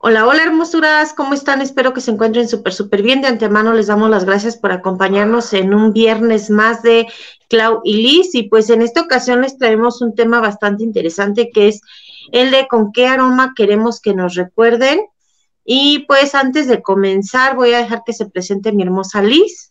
Hola, hola hermosuras, ¿cómo están? Espero que se encuentren súper bien. De antemano les damos las gracias por acompañarnos en un viernes más de Clau y Liz. Y pues en esta ocasión les traemos un tema bastante interesante que es el de con qué aroma queremos que nos recuerden. Y pues antes de comenzar voy a dejar que se presente mi hermosa Liz.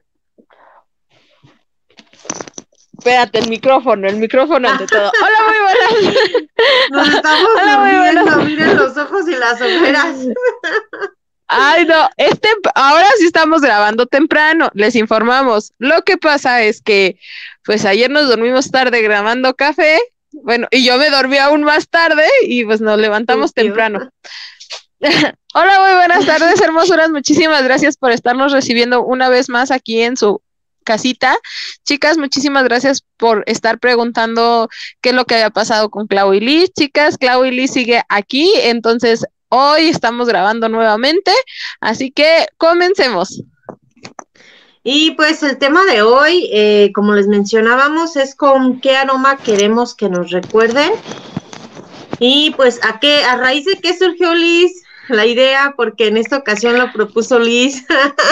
Espérate, el micrófono ante todo. Hola, muy buenas. Nos estamos Hola, muy durmiendo, buenas. miren los ojos y las ojeras. Ay, no, ahora sí estamos grabando temprano, les informamos. Lo que pasa es que, pues ayer nos dormimos tarde grabando café, bueno, y yo me dormí aún más tarde y pues nos levantamos Estúpido. temprano. Hola, muy buenas tardes, hermosuras. Muchísimas gracias por estarnos recibiendo una vez más aquí en su casita. Chicas, muchísimas gracias por estar preguntando qué es lo que había pasado con Clau y Liz. Chicas, Clau y Liz sigue aquí, entonces hoy estamos grabando nuevamente, así que comencemos. Y pues el tema de hoy, como les mencionábamos, es con qué aroma queremos que nos recuerden. Y pues a raíz de qué surgió Liz la idea, porque en esta ocasión lo propuso Liz.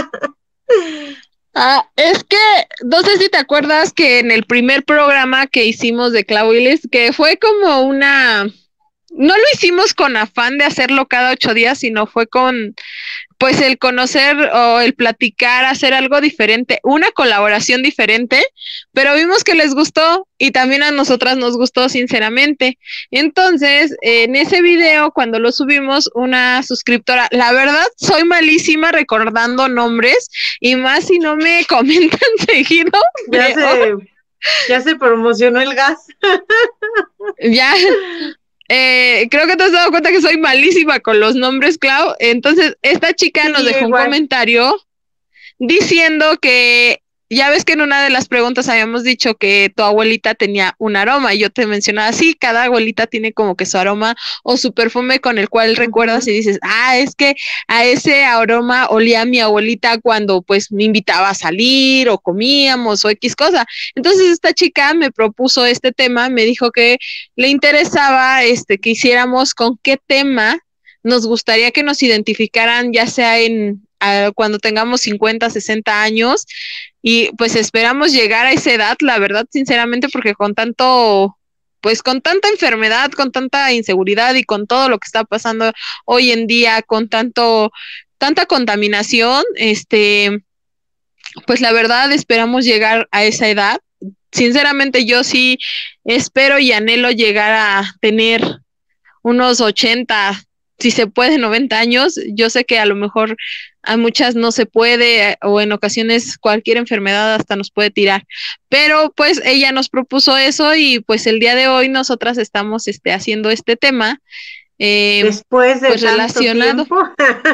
Es que no sé si te acuerdas que en el primer programa que hicimos de Clau y Liz, que fue como no lo hicimos con afán de hacerlo cada 8 días, sino fue con pues el conocer o el platicar, hacer algo diferente, una colaboración diferente, pero vimos que les gustó y también a nosotras nos gustó sinceramente. Entonces, en ese video, cuando lo subimos, una suscriptora, la verdad, soy malísima recordando nombres y más si no me comentan seguido. Ya se promocionó el gas. Ya, creo que te has dado cuenta que soy malísima con los nombres, Clau. Entonces, esta chica Sí, nos yo dejó un igual. comentario diciendo que ya ves que en una de las preguntas habíamos dicho que tu abuelita tenía un aroma y yo te mencionaba, sí, cada abuelita tiene como que su aroma o su perfume con el cual recuerdas y dices, es que a ese aroma olía mi abuelita cuando pues me invitaba a salir o comíamos o X cosa. Entonces esta chica me propuso este tema, me dijo que le interesaba que hiciéramos con qué tema nos gustaría que nos identificaran, ya sea cuando tengamos 50, 60 años, y pues esperamos llegar a esa edad, la verdad, sinceramente, porque pues con tanta enfermedad, con tanta inseguridad y con todo lo que está pasando hoy en día, con tanta contaminación, pues la verdad esperamos llegar a esa edad. Sinceramente, yo sí espero y anhelo llegar a tener unos 80, si se puede, 90 años. Yo sé que a lo mejor a muchas no se puede o en ocasiones cualquier enfermedad hasta nos puede tirar, pero pues ella nos propuso eso y pues el día de hoy nosotras estamos haciendo este tema Después de pues tanto relacionado. tiempo.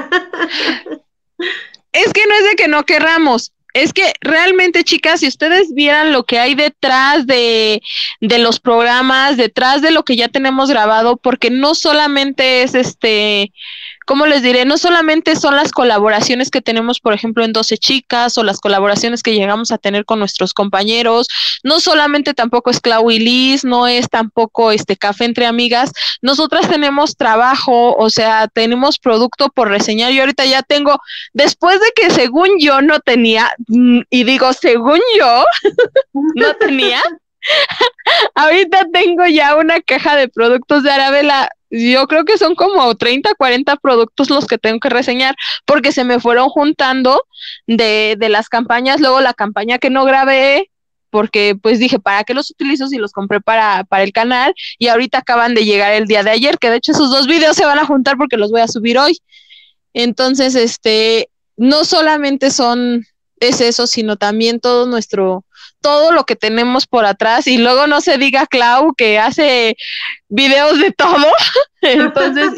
Es que no es de que no querramos, es que realmente, chicas, si ustedes vieran lo que hay detrás de los programas, detrás de lo que ya tenemos grabado, porque no solamente es ¿cómo les diré? No solamente son las colaboraciones que tenemos, por ejemplo, en 12 Chicas o las colaboraciones que llegamos a tener con nuestros compañeros, no solamente tampoco es Clau y Liz, no es tampoco Café entre amigas, nosotras tenemos trabajo, o sea, tenemos producto por reseñar. Yo ahorita ya tengo, después de que según yo no tenía, y digo según yo no tenía, ahorita tengo ya una caja de productos de Arabella. Yo creo que son como 30, 40 productos los que tengo que reseñar, porque se me fueron juntando de las campañas, luego la campaña que no grabé, porque pues dije, ¿para qué los utilizo si los compré para el canal? Y ahorita acaban de llegar el día de ayer, que de hecho esos dos videos se van a juntar porque los voy a subir hoy. Entonces, no solamente es eso, sino también todo lo que tenemos por atrás, y luego no se diga Clau que hace videos de todo. Entonces,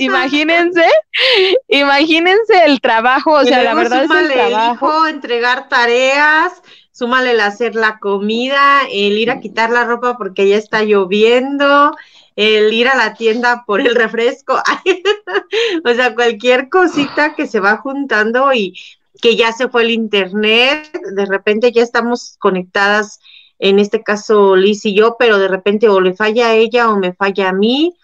imagínense el trabajo, o Y sea, la luego verdad es el súmale el trabajo. hijo, entregar tareas, súmale el hacer la comida, el ir a quitar la ropa porque ya está lloviendo, el ir a la tienda por el refresco, o sea, cualquier cosita que se va juntando y que ya se fue el internet, de repente ya estamos conectadas, en este caso Liz y yo, pero de repente o le falla a ella o me falla a mí,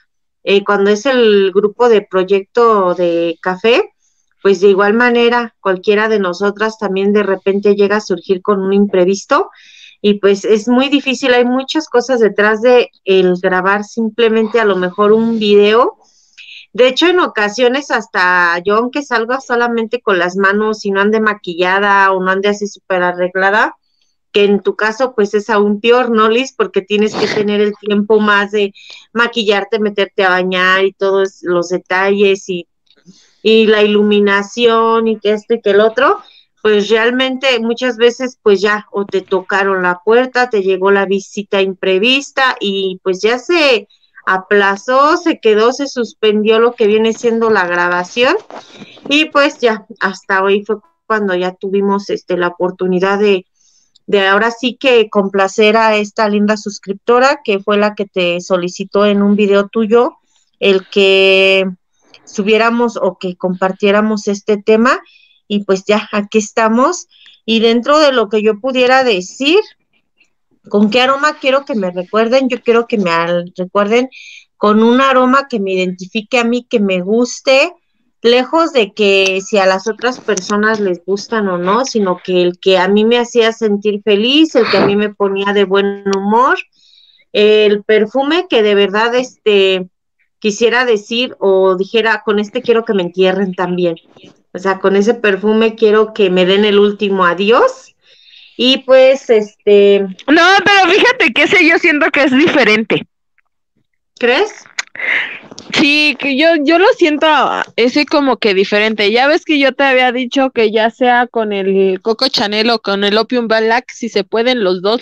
cuando es el grupo de proyecto de café, pues de igual manera cualquiera de nosotras también de repente llega a surgir con un imprevisto y pues es muy difícil, hay muchas cosas detrás de el grabar simplemente a lo mejor un video. De hecho, en ocasiones hasta yo, aunque salga solamente con las manos y no ande maquillada o no ande así súper arreglada, que en tu caso pues es aún peor, ¿no, Liz? Porque tienes que tener el tiempo más de maquillarte, meterte a bañar y todos los detalles y la iluminación y que esto y que el otro, pues realmente muchas veces pues ya o te tocaron la puerta, te llegó la visita imprevista y pues ya se aplazó, se quedó, se suspendió lo que viene siendo la grabación y pues ya hasta hoy fue cuando ya tuvimos la oportunidad de ahora sí que complacer a esta linda suscriptora que fue la que te solicitó en un video tuyo el que subiéramos o que compartiéramos este tema y pues ya aquí estamos y dentro de lo que yo pudiera decir, ¿con qué aroma quiero que me recuerden? Yo quiero que me recuerden con un aroma que me identifique a mí, que me guste, lejos de que si a las otras personas les gustan o no, sino que el que a mí me hacía sentir feliz, el que a mí me ponía de buen humor, el perfume que de verdad quisiera decir o dijera, con este quiero que me entierren también. O sea, con ese perfume quiero que me den el último adiós. Y pues, No, pero fíjate que ese yo siento que es diferente. ¿crees? Sí, que yo lo siento ese como que diferente. Ya ves que yo te había dicho que ya sea con el Coco Chanel o con el Opium Black, si se pueden los dos.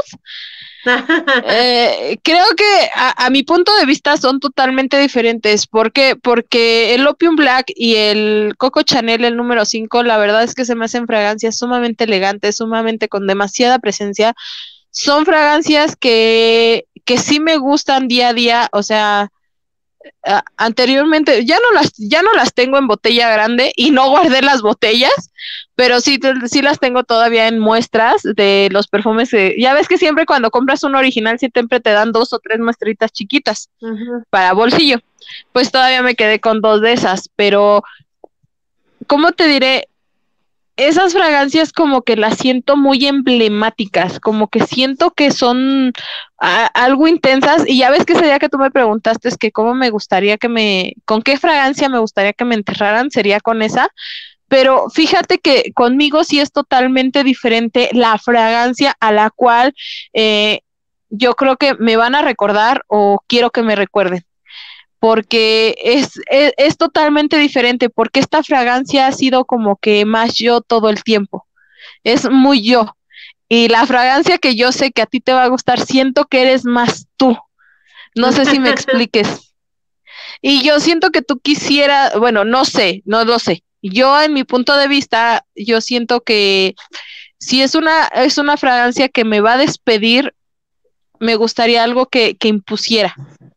Creo que a mi punto de vista son totalmente diferentes. ¿Por qué? Porque el Opium Black y el Coco Chanel, el número 5, la verdad es que se me hacen fragancias sumamente elegantes, sumamente con demasiada presencia. Son fragancias que sí me gustan día a día, o sea, anteriormente ya no las tengo en botella grande y no guardé las botellas, pero sí las tengo todavía en muestras de los perfumes. Ya ves que siempre cuando compras un original siempre te dan 2 o 3 muestritas chiquitas para bolsillo. Pues todavía me quedé con 2 de esas, pero ¿cómo te diré? Esas fragancias como que las siento muy emblemáticas, como que siento que son algo intensas, y ya ves que ese día que tú me preguntaste es que cómo me gustaría con qué fragancia me gustaría que me enterraran, sería con esa, pero fíjate que conmigo sí es totalmente diferente la fragancia a la cual yo creo que me van a recordar o quiero que me recuerden, porque es totalmente diferente, porque esta fragancia ha sido como que más yo todo el tiempo, es muy yo, y la fragancia que yo sé que a ti te va a gustar, siento que eres más tú, no sé si me expliques, y yo siento que tú quisieras, bueno, no sé, no lo sé, yo en mi punto de vista, yo siento que si es una fragancia que me va a despedir, me gustaría algo que impusiera.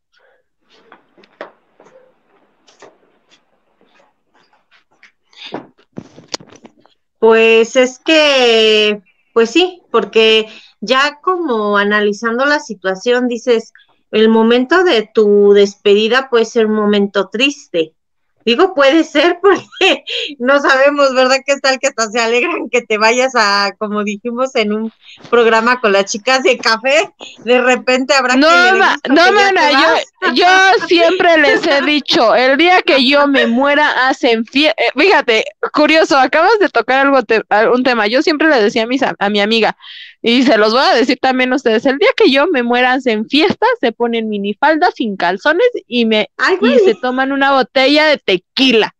Pues es que, pues sí, porque ya como analizando la situación, dices, el momento de tu despedida puede ser un momento triste. Digo, puede ser porque no sabemos, ¿verdad? ¿Qué tal que hasta se alegran que te vayas a, como dijimos en un programa con las chicas de café, de repente habrá no, quien le dé gusto que ya mana, te vas? yo siempre les he dicho, el día que yo me muera hacen fiesta. Fíjate, curioso, acabas de tocar un tema. Yo siempre le decía a mi amiga, y se los voy a decir también a ustedes, el día que yo me muera hacen fiesta, se ponen minifaldas sin calzones Ay, y se güey. toman una botella de tequila.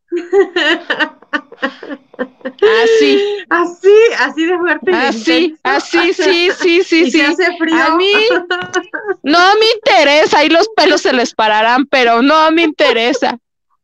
Así. Así de fuerte y de intenso. Así, sí. Y se hace frío. A mí no me interesa, y los pelos se les pararán, pero no me interesa.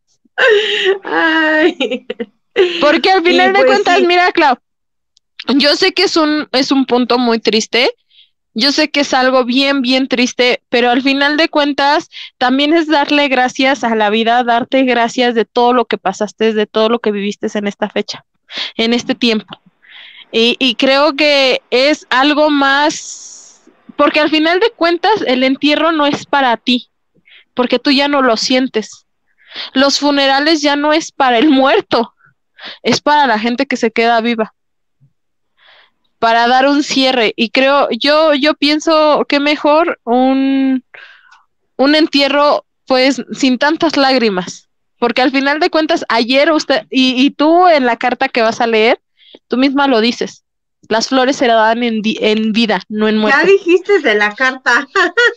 Ay. Porque al final de Pues cuentas, sí. mira, Clau, yo sé que es un punto muy triste, yo sé que es algo bien, bien triste, pero al final de cuentas también es darle gracias a la vida, darte gracias de todo lo que pasaste, de todo lo que viviste en esta fecha, en este tiempo. Y creo que es algo más, porque al final de cuentas el entierro no es para ti, porque tú ya no lo sientes. Los funerales ya no es para el muerto, es para la gente que se queda viva, para dar un cierre. Y creo, yo pienso que mejor un entierro, pues, sin tantas lágrimas, porque al final de cuentas, ayer usted, y tú en la carta que vas a leer, tú misma lo dices, las flores se dan en vida, no en Ya muerte. dijiste de la carta.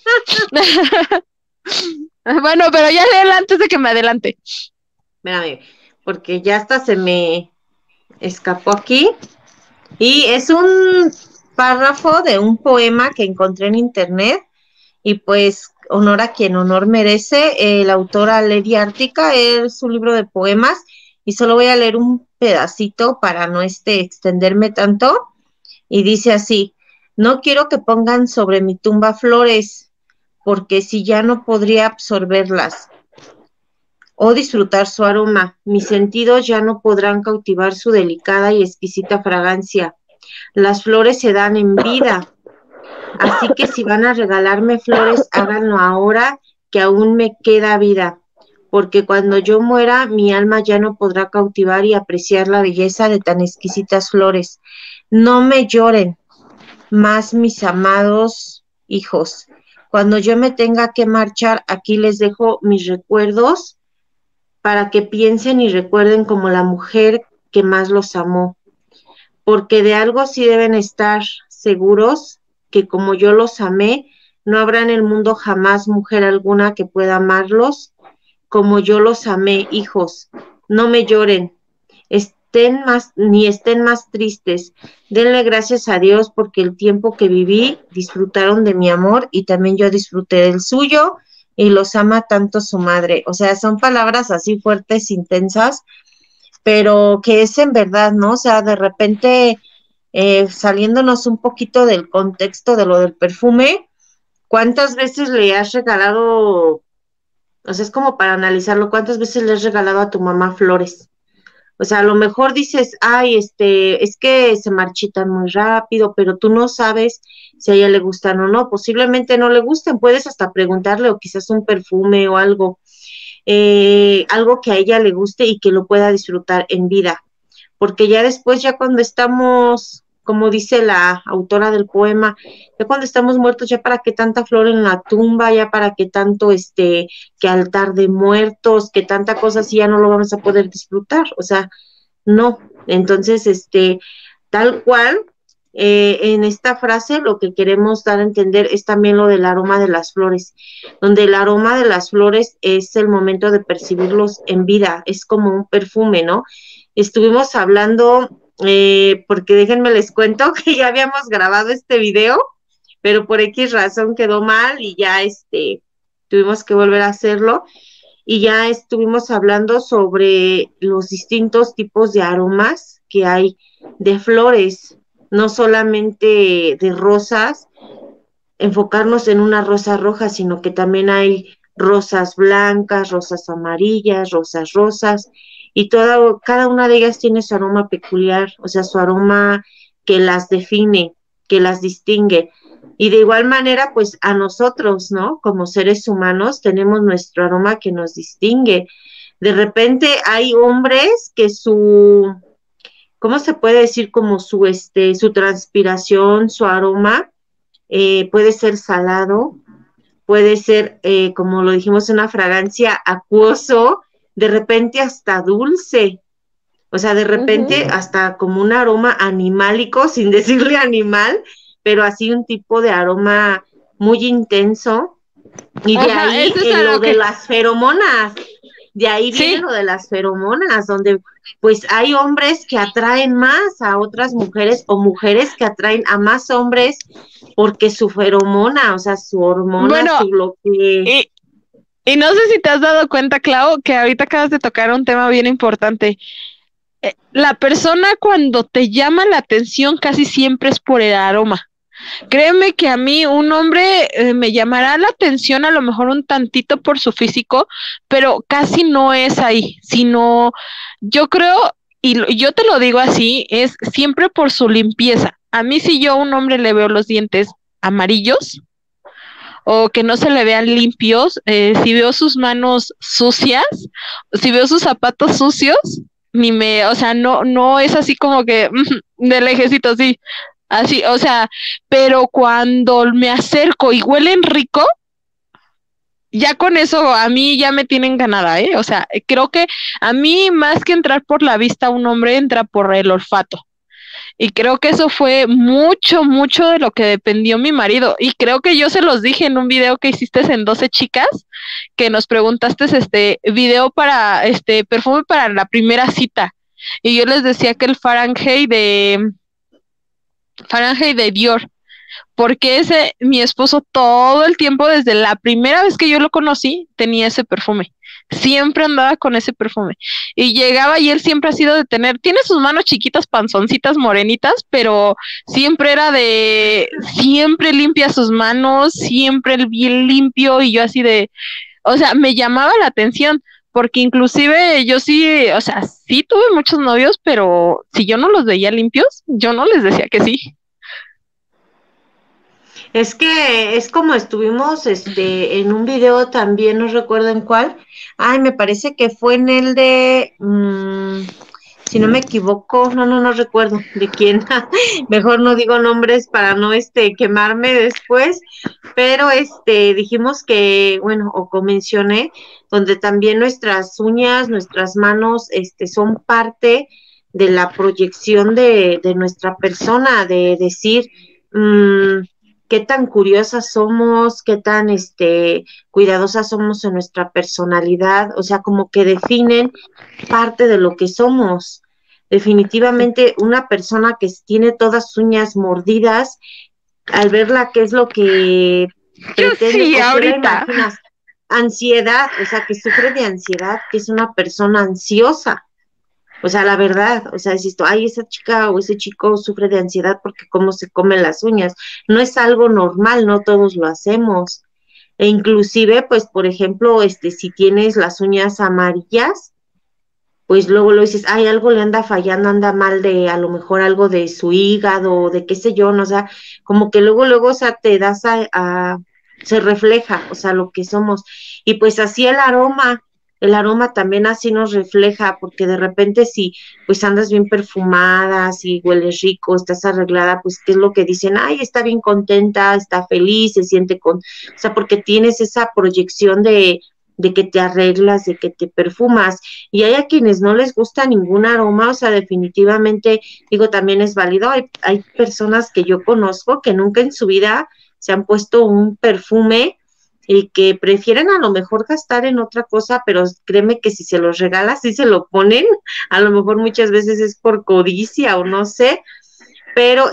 Bueno, pero ya léela antes de que me adelante. Espérame, porque ya hasta se me escapó aquí. Y es un párrafo de un poema que encontré en internet. Y pues, honor a quien honor merece. La autora Lady Ártica es un libro de poemas. Y solo voy a leer un pedacito para no extenderme tanto. Y dice así: no quiero que pongan sobre mi tumba flores, porque si ya no podría absorberlas o disfrutar su aroma, mis sentidos ya no podrán cautivar su delicada y exquisita fragancia. Las flores se dan en vida, así que si van a regalarme flores, háganlo ahora que aún me queda vida, porque cuando yo muera, mi alma ya no podrá cautivar y apreciar la belleza de tan exquisitas flores. No me lloren más, mis amados hijos. Cuando yo me tenga que marchar, aquí les dejo mis recuerdos para que piensen y recuerden como la mujer que más los amó, porque de algo sí deben estar seguros, que como yo los amé, no habrá en el mundo jamás mujer alguna que pueda amarlos como yo los amé, hijos. No me lloren, estén más tristes. Denle gracias a Dios porque el tiempo que viví disfrutaron de mi amor y también yo disfruté del suyo y los ama tanto su madre. O sea, son palabras así fuertes, intensas, pero que es en verdad, ¿no? O sea, de repente, saliéndonos un poquito del contexto de lo del perfume, ¿cuántas veces le has regalado? O sea, es como para analizarlo, ¿cuántas veces le has regalado a tu mamá flores? O sea, a lo mejor dices, ay, es que se marchitan muy rápido, pero tú no sabes si a ella le gustan o no. Posiblemente no le gusten, puedes hasta preguntarle o quizás un perfume o algo que a ella le guste y que lo pueda disfrutar en vida. Porque ya después, ya cuando estamos, como dice la autora del poema, ya cuando estamos muertos, ya para qué tanta flor en la tumba, ya para qué tanto, que altar de muertos, que tanta cosa así ya no lo vamos a poder disfrutar, o sea, no. Entonces, tal cual, en esta frase lo que queremos dar a entender es también lo del aroma de las flores, donde el aroma de las flores es el momento de percibirlos en vida, es como un perfume, ¿no? Estuvimos hablando, porque déjenme les cuento que ya habíamos grabado este video, pero por X razón quedó mal y ya tuvimos que volver a hacerlo y ya estuvimos hablando sobre los distintos tipos de aromas que hay de flores, no solamente de rosas, enfocarnos en una rosa roja, sino que también hay rosas blancas, rosas amarillas, rosas rosas, y cada una de ellas tiene su aroma peculiar, o sea, su aroma que las define, que las distingue. Y de igual manera, pues a nosotros, ¿no? Como seres humanos tenemos nuestro aroma que nos distingue. De repente hay hombres que ¿cómo se puede decir? Como su transpiración, su aroma, puede ser salado, puede ser, como lo dijimos, una fragancia acuoso, de repente hasta dulce, o sea, de repente hasta como un aroma animálico, sin decirle animal, pero así un tipo de aroma muy intenso. Y de ahí lo de las feromonas, de ahí viene lo de las feromonas, donde pues hay hombres que atraen más a otras mujeres o mujeres que atraen a más hombres porque su feromona, o sea, su hormona, su bloqueo. Y no sé si te has dado cuenta, Clau, que ahorita acabas de tocar un tema bien importante. La persona cuando te llama la atención casi siempre es por el aroma. Créeme que a mí un hombre me llamará la atención a lo mejor un tantito por su físico, pero casi no es ahí, sino yo creo, y yo te lo digo así, es siempre por su limpieza. A mí si yo a un hombre le veo los dientes amarillos o que no se le vean limpios, si veo sus manos sucias, si veo sus zapatos sucios, o sea, no es así como que de lejecito, así, o sea, pero cuando me acerco y huelen rico, ya con eso a mí ya me tienen ganada, ¿eh? O sea, creo que a mí más que entrar por la vista, un hombre entra por el olfato. Y creo que eso fue mucho, mucho de lo que dependió mi marido. Y creo que yo se los dije en un video que hiciste en 12 chicas, que nos preguntaste video para, perfume para la primera cita. Y yo les decía que el Fahrenheit de Dior, porque mi esposo todo el tiempo, desde la primera vez que yo lo conocí, tenía ese perfume. Siempre andaba con ese perfume. Y llegaba y él siempre ha sido tiene sus manos chiquitas, panzoncitas, morenitas, pero siempre siempre limpia sus manos, siempre bien limpio, y yo así o sea, me llamaba la atención, porque inclusive yo sí, o sea, sí tuve muchos novios, pero si yo no los veía limpios, yo no les decía que sí. Es que es como estuvimos en un video también, no recuerdo en cuál. Ay, me parece que fue en el de, si no me equivoco, no recuerdo de quién. Mejor no digo nombres para no quemarme después, pero dijimos que, bueno, o mencioné, donde también nuestras uñas, nuestras manos, son parte de la proyección de nuestra persona, de decir, qué tan curiosas somos, qué tan cuidadosas somos en nuestra personalidad, o sea, como que definen parte de lo que somos. Definitivamente una persona que tiene todas sus uñas mordidas, al verla, ¿qué es lo que pretende? Sí, ¿O qué la ahorita. imaginas? Ansiedad, o sea, que sufre de ansiedad, que es una persona ansiosa. O sea, la verdad, o sea, dices tú, ay, esa chica o ese chico sufre de ansiedad porque cómo se comen las uñas. No es algo normal, no todos lo hacemos. E inclusive, pues, por ejemplo, si tienes las uñas amarillas, pues luego lo dices, ay, algo le anda fallando, anda mal de, a lo mejor algo de su hígado, de qué sé yo, no, o sea, como que luego, o sea, te das se refleja, o sea, lo que somos. Y pues así el aroma también así nos refleja, porque de repente si pues andas bien perfumada, si hueles rico, estás arreglada, pues qué es lo que dicen, ay, está bien contenta, está feliz, se siente o sea, porque tienes esa proyección de que te arreglas, de que te perfumas, y hay a quienes no les gusta ningún aroma, o sea, definitivamente, digo, también es válido, hay personas que yo conozco que nunca en su vida se han puesto un perfume y que prefieren a lo mejor gastar en otra cosa, pero créeme que si se los regalas, sí se lo ponen, a lo mejor muchas veces es por codicia o no sé, pero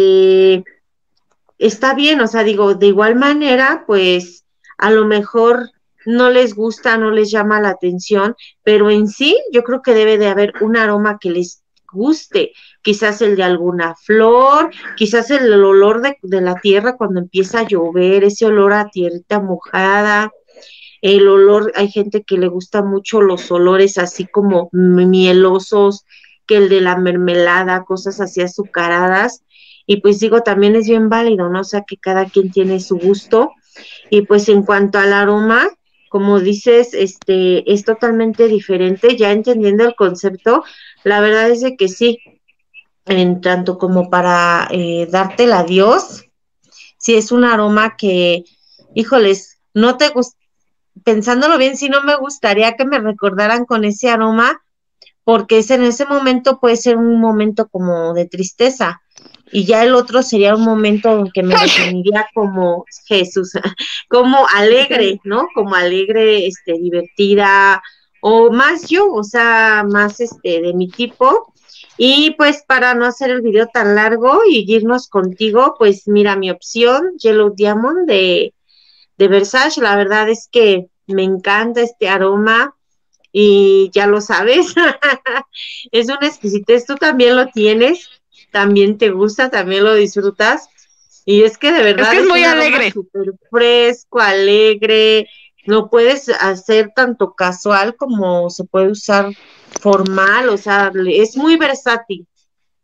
está bien, o sea, digo, de igual manera, pues a lo mejor no les gusta, no les llama la atención, pero en sí yo creo que debe de haber un aroma que les guste, quizás el de alguna flor, quizás el olor de la tierra cuando empieza a llover, ese olor a tierrita mojada, el olor, hay gente que le gusta mucho los olores así como mielosos, que el de la mermelada, cosas así azucaradas, y pues digo, también es bien válido, ¿no? O sea, que cada quien tiene su gusto, y pues en cuanto al aroma, como dices, es totalmente diferente, ya entendiendo el concepto, la verdad es de que sí, en tanto como para darte el adiós, sí es un aroma que, híjoles, no te gusta, pensándolo bien, sí no me gustaría que me recordaran con ese aroma, porque en ese momento puede ser un momento como de tristeza, y ya el otro sería un momento en que me definiría como Jesús, como alegre, ¿no? Como alegre, divertida, o más yo, o sea, más de mi tipo. Y pues para no hacer el video tan largo y irnos contigo, pues mira, mi opción, Yellow Diamond de Versace, la verdad es que me encanta este aroma y ya lo sabes, es una exquisitez, tú también lo tienes, también te gusta, también lo disfrutas, y es que de Es verdad que es es muy un aroma alegre. súper fresco, alegre, lo puedes hacer tanto casual como se puede usar formal, o sea, es muy versátil.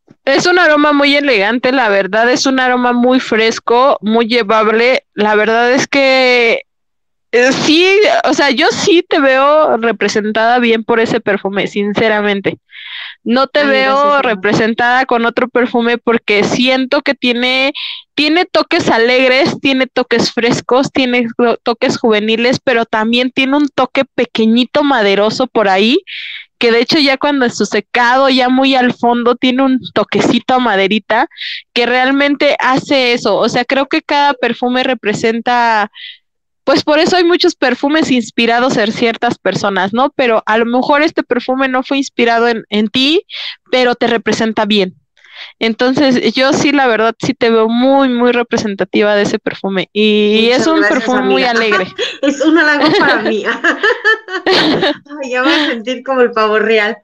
Es un aroma muy elegante, la verdad, es un aroma muy fresco, muy llevable. La verdad es que sí, o sea, yo sí te veo representada bien por ese perfume, sinceramente. No te Ay, gracias, veo hermosa. representada con otro perfume porque siento que tiene toques alegres, tiene toques frescos, tiene toques juveniles, pero también tiene un toque pequeñito maderoso por ahí, que de hecho ya cuando es su secado, ya muy al fondo, tiene un toquecito a maderita que realmente hace eso. O sea, creo que cada perfume representa, pues por eso hay muchos perfumes inspirados en ciertas personas, ¿no? Pero a lo mejor este perfume no fue inspirado en ti, pero te representa bien. Entonces, yo sí, la verdad, sí te veo muy, muy representativa de ese perfume. Y es Muchas un gracias, perfume muy amiga. alegre. Es un halago para mí. Ay, ya voy a sentir como el pavo real.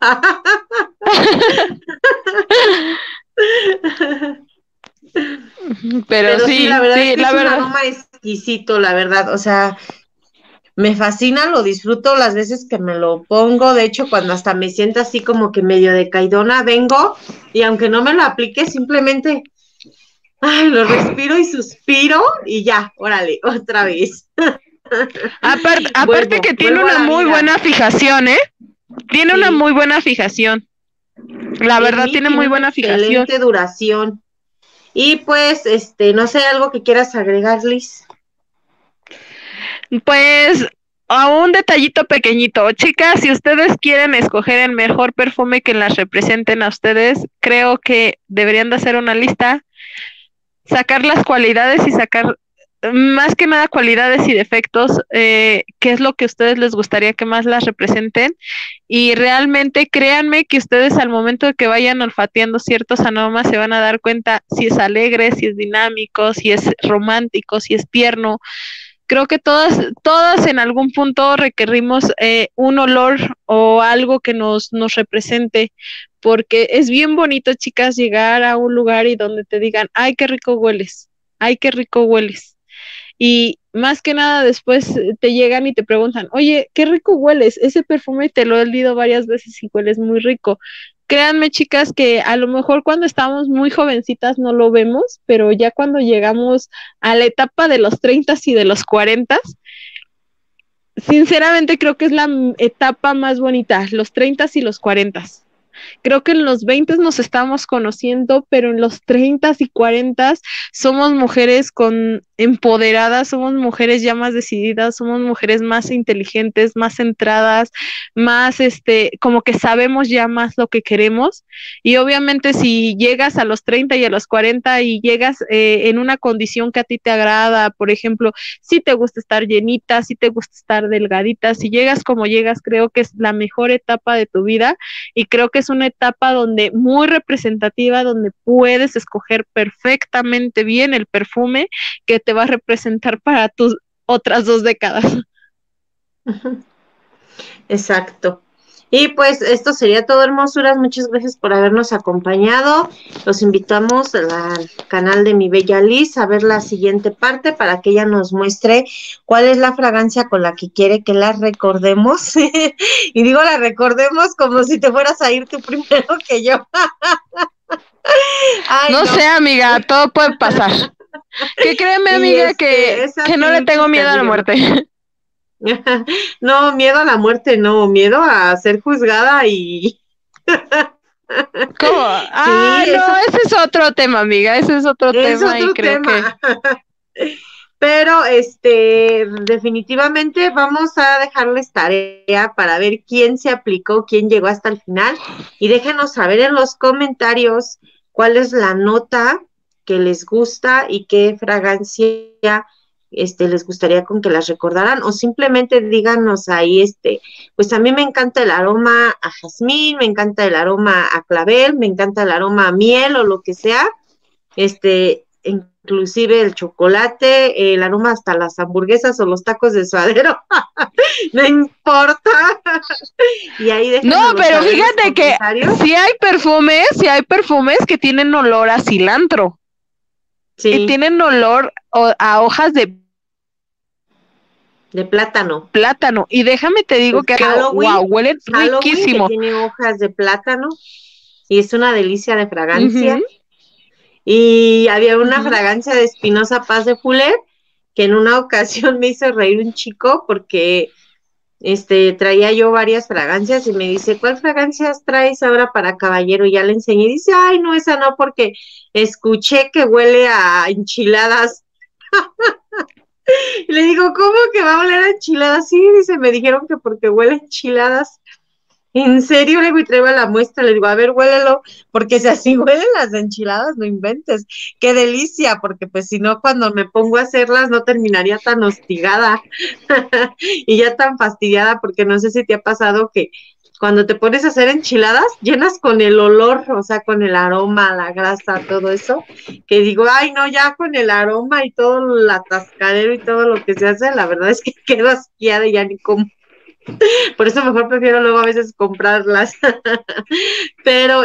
Pero Pero sí, la sí, verdad es sí, que la es un verdad. aroma exquisito, la verdad. O sea, me fascina, lo disfruto las veces que me lo pongo. De hecho, cuando hasta me siento así como que medio decaidona, vengo y aunque no me lo aplique, simplemente ay, lo respiro y suspiro y ya, órale, otra vez. Aparte que tiene Vuelvo a una la muy vida. buena fijación, ¿eh? Tiene una muy Sí, buena fijación. La en verdad, mí tiene tiene muy una buena fijación. excelente duración. Y pues, no sé, algo que quieras agregar, Liz. Pues a un detallito pequeñito. Chicas, si ustedes quieren escoger el mejor perfume que las representen a ustedes, creo que deberían de hacer una lista, sacar las cualidades y sacar más que nada cualidades y defectos, qué es lo que a ustedes les gustaría que más las representen. Y realmente créanme que ustedes al momento de que vayan olfateando ciertos aromas se van a dar cuenta si es alegre, si es dinámico, si es romántico, si es tierno. Creo que todas en algún punto requerimos un olor o algo que nos represente, porque es bien bonito, chicas, llegar a un lugar y donde te digan, ay, qué rico hueles, ay, qué rico hueles. Y más que nada después te llegan y te preguntan, oye, qué rico hueles, ese perfume te lo he olido varias veces y hueles muy rico. Créanme, chicas, que a lo mejor cuando estamos muy jovencitas no lo vemos, pero ya cuando llegamos a la etapa de los 30 y de los 40, sinceramente creo que es la etapa más bonita, los 30 y los 40. Creo que en los 20 nos estamos conociendo, pero en los 30 y 40 somos mujeres con empoderadas, somos mujeres ya más decididas, somos mujeres más inteligentes, más centradas, más como que sabemos ya más lo que queremos. Y obviamente si llegas a los 30 y a los 40 y llegas en una condición que a ti te agrada, por ejemplo, si te gusta estar llenita, si te gusta estar delgadita, si llegas como llegas, creo que es la mejor etapa de tu vida y creo que es una etapa donde muy representativa, donde puedes escoger perfectamente bien el perfume que te va a representar para tus otras 2 décadas. Exacto. Y pues esto sería todo, hermosuras. Muchas gracias por habernos acompañado. Los invitamos al canal de mi bella Liz a ver la siguiente parte para que ella nos muestre cuál es la fragancia con la que quiere que la recordemos. Y digo la recordemos como si te fueras a ir tú primero que yo. Ay, No sé, no. amiga, todo puede pasar. Que créeme, Y amiga, es que no le así, tengo miedo chicas, a la díganme. muerte. No, miedo a la muerte, no, miedo a ser juzgada y ¿Cómo? sí, Ah, eso no, ese es otro tema, amiga, ese es otro es tema y otro creo que tema. Pero definitivamente vamos a dejarles tarea para ver quién se aplicó, quién llegó hasta el final. Y déjenos saber en los comentarios cuál es la nota que les gusta y qué fragancia les gustaría con que las recordaran. O simplemente díganos ahí, pues a mí me encanta el aroma a jazmín, me encanta el aroma a clavel, me encanta el aroma a miel o lo que sea. Inclusive el chocolate, el aroma hasta las hamburguesas o los tacos de suadero, no importa. Y ahí no, déjenoslo pero saber en los fíjate que comentarios. sí hay perfumes que tienen olor a cilantro y Sí, tienen olor a hojas de de plátano. plátano. Y déjame te digo El que quedó, wow, huelen Halloween que riquísimo. tiene hojas de plátano. y es una delicia de fragancia. Ujú. Y había una Ujú. fragancia de Espinosa Paz de Fuller que en una ocasión me hizo reír un chico porque traía yo varias fragancias y me dice, ¿cuál fragancias traes ahora para caballero? Y ya le enseñé y dice, ay, no, esa no, porque escuché que huele a enchiladas. Y le digo, ¿cómo que va a oler a enchiladas? Sí, dice, me dijeron que porque huele a enchiladas. ¿En serio? Le digo, y traigo la muestra, le digo, a ver, huélelo, porque si así huelen las enchiladas, no inventes. Qué delicia, porque pues si no, cuando me pongo a hacerlas no terminaría tan hostigada y ya tan fastidiada, porque no sé si te ha pasado que cuando te pones a hacer enchiladas, llenas con el olor, o sea, con el aroma, la grasa, todo eso, que digo, ay, no, ya con el aroma y todo el atascadero y todo lo que se hace, la verdad es que quedo asqueada y ya ni como. Por eso mejor prefiero luego a veces comprarlas. Pero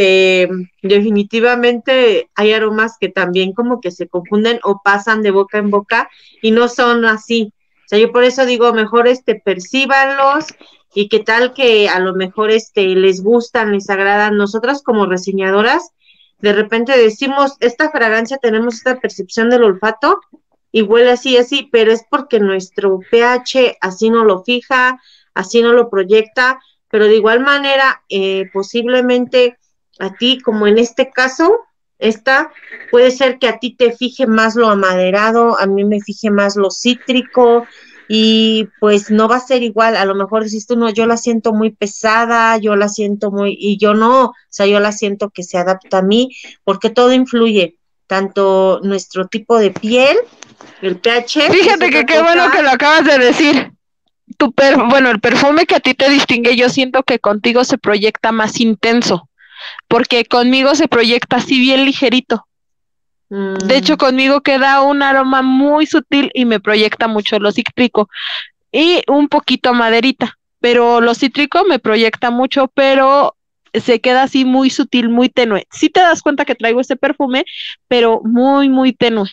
definitivamente hay aromas que también como que se confunden o pasan de boca en boca y no son así. O sea, yo por eso digo, mejor percíbanlos y qué tal que a lo mejor les gustan, les agradan. Nosotras como reseñadoras, de repente decimos, esta fragancia tenemos esta percepción del olfato y huele así, así, pero es porque nuestro pH así no lo fija, así no lo proyecta, pero de igual manera, posiblemente a ti, como en este caso, puede ser que a ti te fije más lo amaderado, a mí me fije más lo cítrico, y pues no va a ser igual, a lo mejor dices tú, no, yo la siento muy pesada, yo la siento muy, y yo no, o sea, yo la siento que se adapta a mí, porque todo influye, tanto nuestro tipo de piel, el pH, que es Fíjate que otra qué bueno cosa. que lo acabas de decir. Bueno, el perfume que a ti te distingue, yo siento que contigo se proyecta más intenso, porque conmigo se proyecta así bien ligerito. De hecho, conmigo queda un aroma muy sutil y me proyecta mucho lo cítrico y un poquito maderita, pero lo cítrico me proyecta mucho, pero se queda así muy sutil, muy tenue. Sí te das cuenta que traigo ese perfume, pero muy, muy tenue.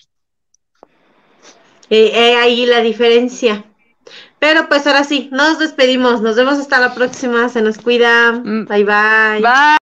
Ahí la diferencia. Pero pues ahora sí, nos despedimos. Nos vemos hasta la próxima. Se nos cuida. Mm, Bye bye. bye.